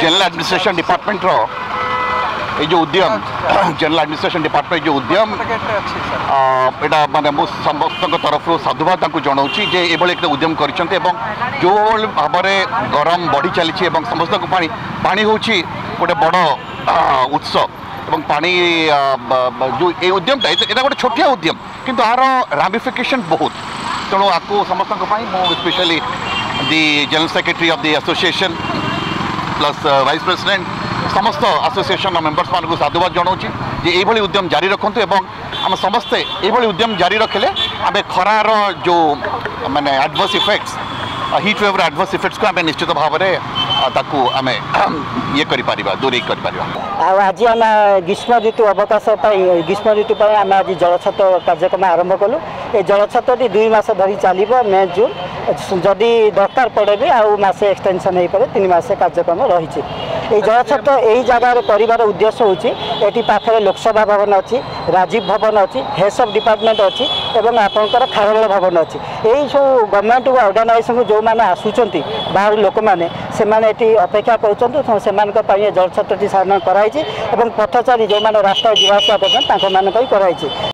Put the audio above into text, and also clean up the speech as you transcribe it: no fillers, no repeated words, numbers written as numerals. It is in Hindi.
जनरल एडमिनिस्ट्रेशन डिपार्टमेंट रो ये जो उद्यम जनरल एडमिनिस्ट्रेशन डिपार्टमेंट जो उद्यम यहाँ मानने समस्त तरफ साधुवाद जनाऊँगी जे ये एक उद्यम कर जो भाव में गरम बढ़ी चली समस्त को पानी हूँ गोटे बड़ उत्स और पानी जो ये उद्यमटा यहाँ गोटे छोटिया उद्यम किंतु यार रामिफिकेशन बहुत तेणु आपको समस्त specially the general secretary of the association plus vice president समस्त एसोसिएशन मेंबर्स मान साधुवाद जनाऊँगी जे ये उद्यम जारी रखु एवं आम समस्ते ये उद्यम जारी रखिले आम खरार जो माने adverse effects heat wave adverse effects को आम निश्चित भाव में आम ये दूरी कर आज आम ग्रीष्म ऋतु अवकाश ग्रीष्म ऋतु पर आम आज जलछत कार्यक्रम आरंभ कलु ये जलछटी 2 मास धरी चलो मे जून जदि दरकार पड़े भी आसे एक्सटेंशन हो पारे 3 मास कार्यक्रम रही जलछत यही जगार कर उद्देश्य होती पाखे लोकसभा भवन अच्छी राजीव भवन अच्छी हेल्थ ऑफ डिपार्टमेंट अच्छी एवं आपंकर खारवेल भवन अच्छी यही सब गवर्नमेंट ऑर्गेनाइजेशन जो मैंने आसुँच बाहर लोक मैंने से अपेक्षा कर जलछटी साधारण कराई पथचारी जो मैंने रास्ता जीवासा कर